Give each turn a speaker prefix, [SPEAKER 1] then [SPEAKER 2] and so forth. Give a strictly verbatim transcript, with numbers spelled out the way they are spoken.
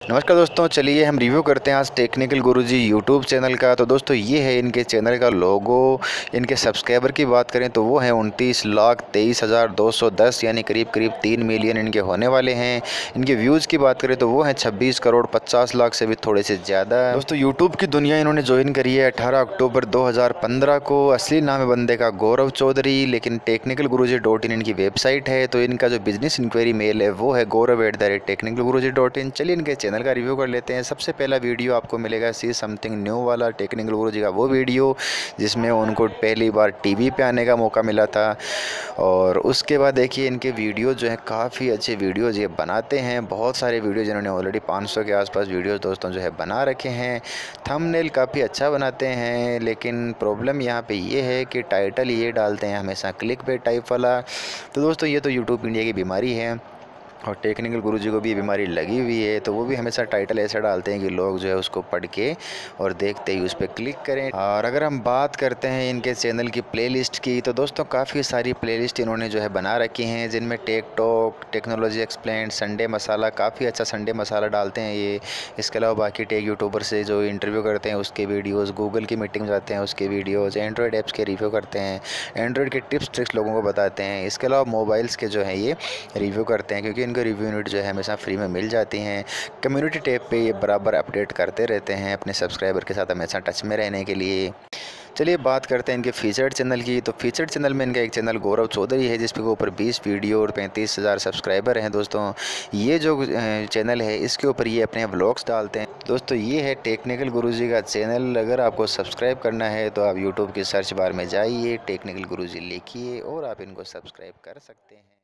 [SPEAKER 1] नमस्कार दोस्तों, चलिए हम रिव्यू करते हैं आज टेक्निकल गुरुजी यूट्यूब चैनल का। तो दोस्तों ये है इनके चैनल का लोगो। इनके सब्सक्राइबर की बात करें तो वो है उनतीस लाख तेईस हज़ार दो सौ दस, यानी करीब करीब तीन मिलियन इनके होने वाले हैं। इनके व्यूज़ की बात करें तो वो हैं छब्बीस करोड़ पचास लाख से भी थोड़े से ज़्यादा। दोस्तों यूट्यूब की दुनिया इन्होंने ज्वाइन करी है अठारह अक्टूबर दो हज़ार पंद्रह को। असली नाम है बंदे का गौरव चौधरी, लेकिन टेक्निकल गुरुजी डॉट इन इनकी वेबसाइट है। तो इनका जो बिजनेस इंक्वायरी मेल है वो है Gaurav at the rate technical Guruji dot in. चलिए इनके चैनल का रिव्यू कर लेते हैं। सबसे पहला वीडियो आपको मिलेगा सी समथिंग न्यू वाला, टेक्निकल गुरुजी का वो वीडियो जिसमें उनको पहली बार टीवी पे आने का मौका मिला था। और उसके बाद देखिए इनके वीडियो जो है काफ़ी अच्छे वीडियोज़ ये बनाते हैं। बहुत सारे वीडियो जिन्होंने ऑलरेडी पाँच सौ के आसपास वीडियोज़ दोस्तों जो है बना रखे हैं। थंबनेल काफ़ी अच्छा बनाते हैं, लेकिन प्रॉब्लम यहाँ पे ये है कि टाइटल ये डालते हैं हमेशा क्लिक पे टाइप वाला। तो दोस्तों ये तो यूट्यूब इंडिया की बीमारी है और टेक्निकल गुरुजी को भी ये बीमारी लगी हुई है। तो वो भी हमेशा टाइटल ऐसा डालते हैं कि लोग जो है उसको पढ़ के और देखते ही उस पर क्लिक करें। और अगर हम बात करते हैं इनके चैनल की प्लेलिस्ट की, तो दोस्तों काफ़ी सारी प्लेलिस्ट इन्होंने जो है बना रखी हैं, जिनमें tech talk, technology explain, Sunday masala, काफ़ी अच्छा संडे मसाला डालते हैं ये। इसके अलावा बाकी टेक यूट्यूबर से जो इंटरव्यू करते हैं उसके वीडियोज़, गूगल की मीटिंग जाते हैं उसके वीडियोज़, एंड्रॉयड ऐप्स के रिव्यू करते हैं, एंड्रॉयड के टिप्स ट्रिक्स लोगों को बताते हैं। इसके अलावा मोबाइल्स के जो है ये रिव्यू करते हैं, क्योंकि इनके रिव्यू यूनिट जो है हमेशा फ्री में मिल जाती हैं। कम्युनिटी टैब पे ये बराबर अपडेट करते रहते हैं अपने सब्सक्राइबर के साथ हमेशा टच में रहने के लिए। चलिए बात करते हैं इनके फीचर्ड चैनल की। तो फीचर्ड चैनल में इनका एक चैनल गौरव चौधरी है जिसके ऊपर बीस वीडियो और पैंतीस हज़ार सब्सक्राइबर हैं। दोस्तों ये जो चैनल है इसके ऊपर ये अपने व्लॉग्स डालते हैं। दोस्तों ये है टेक्निकल गुरुजी का चैनल। अगर आपको सब्सक्राइब करना है तो आप यूट्यूब के सर्च बार में जाइए, टेक्निकल गुरुजी लिखिए और आप इनको सब्सक्राइब कर सकते हैं।